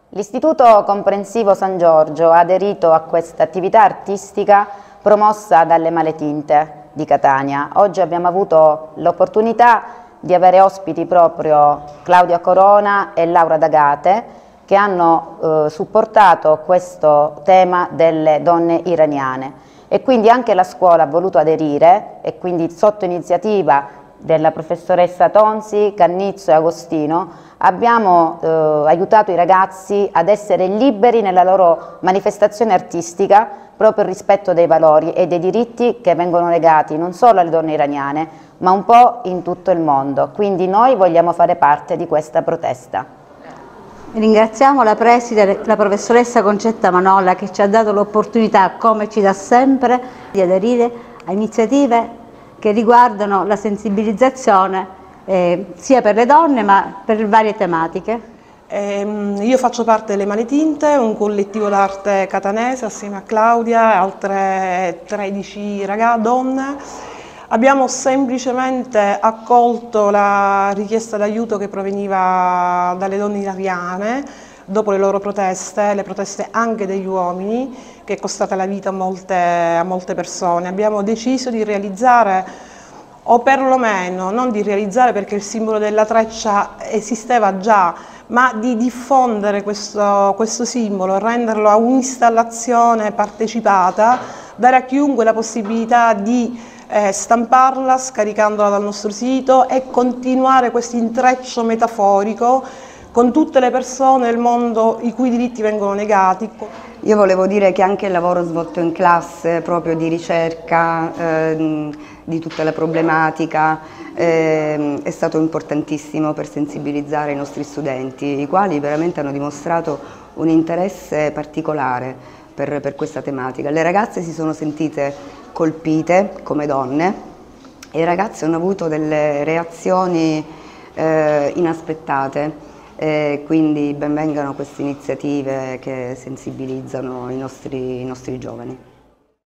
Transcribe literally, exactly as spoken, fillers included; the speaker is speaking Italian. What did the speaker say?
L'Istituto Comprensivo San Giorgio ha aderito a questa attività artistica promossa dalle Male Tinte di Catania. Oggi abbiamo avuto l'opportunità di avere ospiti proprio Claudia Corona e Laura D'Agate, che hanno eh, supportato questo tema delle donne iraniane, e quindi anche la scuola ha voluto aderire, e quindi sotto iniziativa della professoressa Tonzi, Cannizzo e Agostino abbiamo eh, aiutato i ragazzi ad essere liberi nella loro manifestazione artistica, proprio il rispetto dei valori e dei diritti che vengono negati non solo alle donne iraniane, ma un po' in tutto il mondo. Quindi noi vogliamo fare parte di questa protesta. Ringraziamo la preside, la professoressa Concetta Manolla, che ci ha dato l'opportunità, come ci dà sempre, di aderire a iniziative che riguardano la sensibilizzazione eh, sia per le donne ma per varie tematiche. Eh, io faccio parte delle Male Tinte, un collettivo d'arte catanese assieme a Claudia e altre tredici ragazze, donne. Abbiamo semplicemente accolto la richiesta d'aiuto che proveniva dalle donne iraniane dopo le loro proteste, le proteste anche degli uomini, che è costata la vita a molte, a molte persone. Abbiamo deciso di realizzare, o perlomeno non di realizzare perché il simbolo della treccia esisteva già, ma di diffondere questo, questo simbolo, renderlo a un'installazione partecipata, dare a chiunque la possibilità di eh, stamparla, scaricandola dal nostro sito, e continuare questo intreccio metaforico con tutte le persone del mondo i cui diritti vengono negati. Io volevo dire che anche il lavoro svolto in classe, proprio di ricerca eh, di tutta la problematica, eh, è stato importantissimo per sensibilizzare i nostri studenti, i quali veramente hanno dimostrato un interesse particolare per, per questa tematica. Le ragazze si sono sentite colpite come donne e i ragazzi hanno avuto delle reazioni eh, inaspettate. E quindi ben vengano queste iniziative che sensibilizzano i nostri, i nostri giovani.